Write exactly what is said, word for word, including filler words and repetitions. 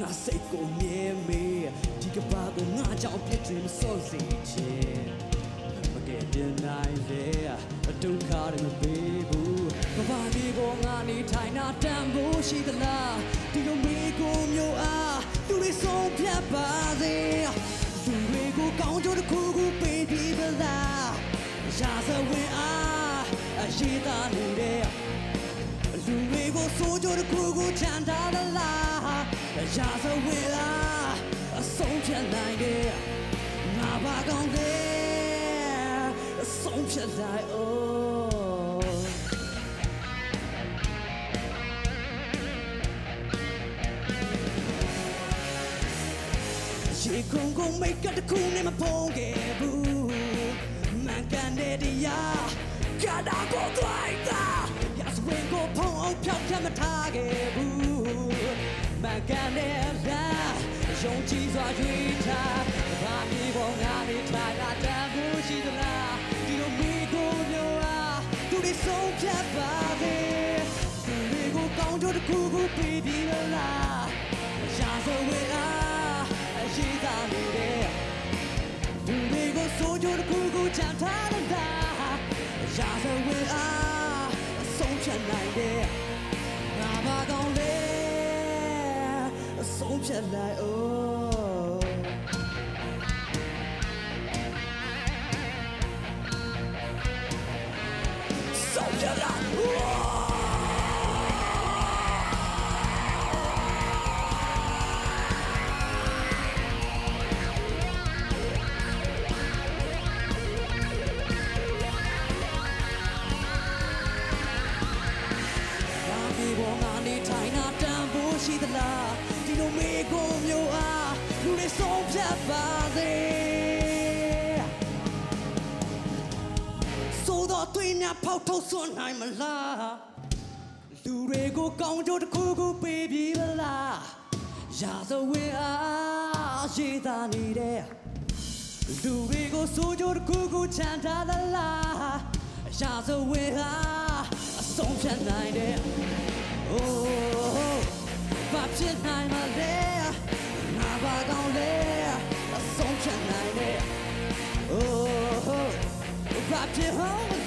ငါစိတ်ကိုမြဲမေးဒီကဘာကိုငါကြောင့်ပြစ်တင်မစောစေချင်မကဲတင်နိုင်လေဒုက္ခတွေမပေးဘူးကဘာဒီကိုငါနေထိုင်တာတန်ဖို့ရှိသလားဒီလိုမေးကိုမျိုးအားသူတွေဆုံးဖြတ်ပါစေသူတွေကိုကောင်းကျိုးတစ်ခုခုပေးပြီးပါလားရာဇဝင်အားအရှိတာနေတဲ့လူတွေကိုစိုးကြတဲ့ကိုကိုချမ်းသာသလားရာဇဝင်အားအဆုံးဖြတ်နိုင်တဲ့ငါဘာကောင်းလဲအဆုံးဖြတ်လိုက် oh ရေခုန်ကုန်မိတ်ကတခုနဲ့မဖုံးခဲ့ဘူးမှန်ကန်တဲ့တရားကတာကိုတွေ့တာရစဝင်ကိုဖုံးအောင်ဖြောက်ဖြတ်မထားခဲ့ဘူးမှန်ကန်တဲ့လားယုံကြည်စွာရွေးထားဘာမီပေါ်ငါနေထိုင်တာတန်ဖို့ရှိသလားဒီလိုမိကိုမျိုးအားသူတွေဆုံးဖြတ်ပါသေးသူတွေကိုကောင်းကျိုးတစ်ခုခုပေးပြီးလားရာဇဝင်အားအရှိတာနေတဲ့သူတွေကိုစိုးကြတစ်ခုခုချမ်းသာတာရာဇဝင်အားအဆုံးဖြတ်နိုင်တဲ့ငါဘာကောင်းလဲအဆုံးဖြတ်လိုက် oh ဆုံးဖြတ်လိုက် ohဘောငါနေထိုင်တာတန်ဖို့ရှိသလားဒီလိုမေးကိုမျိုးအားလူတွေဆုံးဖြတ်ပါစေဆိုတော့တွေးများဖောက်ထုတ်စွန့်နိုင်မလားလူတွေကိုကောင်းကျိုးတစ်ခုခုပေးပြီးလားရာဇဝင်အားရေးသားနေတဲ့လူတွေကိုစိုးကြိုးတစ်ခုခုချမ်းသာသလားရာဇဝင်အားအဆုံးဖြတ်နိုင်တဲ့Oh, what did I my there? Now I don't there. A song can I there? Oh, what did I